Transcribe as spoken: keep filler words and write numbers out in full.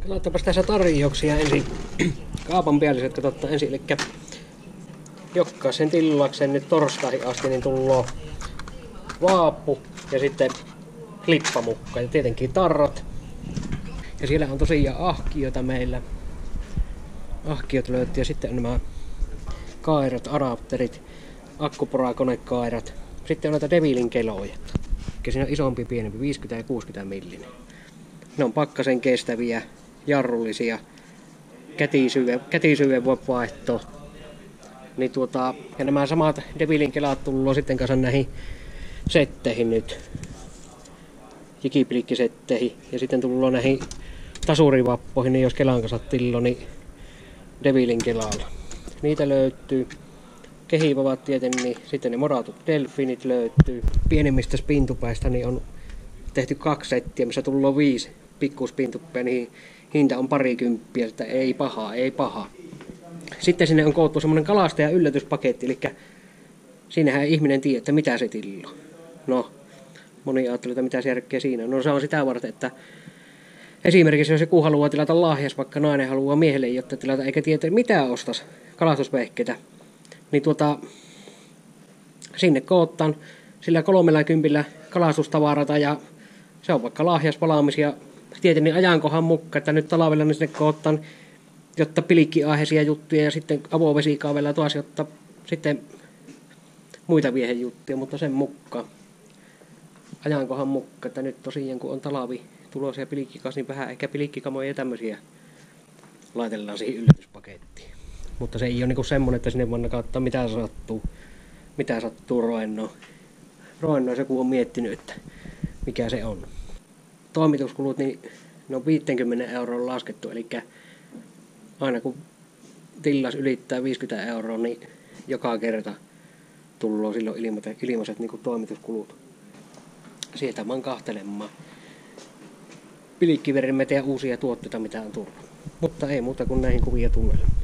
Katsotaanpas tässä tarjouksia ensin. Kaupan päälliset katsotaan ensin. Eli jokaisen tilauksen nyt torstaihin asti niin tullaan vaappu ja sitten klippamukka ja tietenkin tarrat. Ja siellä on tosiaan ahkiota meillä. Ahkiot löytyy ja sitten on nämä kairat, adapterit, akkuporakonekairat. Sitten on näitä Devilin keloja. Ja siinä on isompi, pienempi, viisikymmentä ja kuusikymmentä millinen. Ne on pakkasen kestäviä, jarrullisia, kätisyve, kätisyve voi vaihtaa. Niin tuota, ja nämä samat Devilin kelat tullaan sitten kanssa näihin setteihin nyt. Jikipliikkisetteihin. Ja sitten tullaan näihin tasurivappoihin, niin jos kelan kanssa tillo, niin Devilin kelalla. Niitä löytyy. Kehivavat tietenkin, niin sitten ne moratut delfiinit löytyy. Pienemmistä spintupäistä niin on tehty kaksi settiä, missä tullaan viisi pikkuspintuppia, niin hinta on parikymppiä, että ei paha, ei paha. Sitten sinne on koottu semmonen kalastaja yllätyspaketti, eli siinähän ihminen tiedä, että mitä se tillo. No, moni ajattelee, että mitä järkeä siinä on. No se on sitä varten, että esimerkiksi jos joku haluaa tilata lahjas, vaikka nainen haluaa miehelle jotta tilata, eikä tiedä mitä ostas kalastusvehkeitä, niin tuota, sinne koottaan sillä kolmella kympillä kalastustavarata ja se on vaikka lahjas palaamisia tietenkin ajankohan mukaan, että nyt talvella niin sinne koottaan jotta pilikkiaiheisia juttuja ja sitten avovesikaavella taas, jotta sitten muita viehejuttuja, mutta sen mukaan ajankohan mukaan, että nyt tosiaan kun on talvi tulossa ja pilikkikas, niin vähän ehkä pilikkikamoja ja tämmöisiä laitellaan siihen yllätyspakettiin. Mutta se ei ole niinku semmonen, että sinne voidaan katsoa mitä sattuu, mitä sattuu roennoon. Roennoon se kun on miettinyt, että mikä se on. Toimituskulut, niin ne on viisikymmentä euroa laskettu, eli aina kun tillas ylittää viisikymmentä euroa, niin joka kerta tullaan silloin ilmaiset, ilmaiset niin toimituskulut. Sieltä vaan kahtelemaan pilikkivermeitä ja uusia tuotteita, mitä on tullut. Mutta ei muuta kuin näihin kuvia tunnella.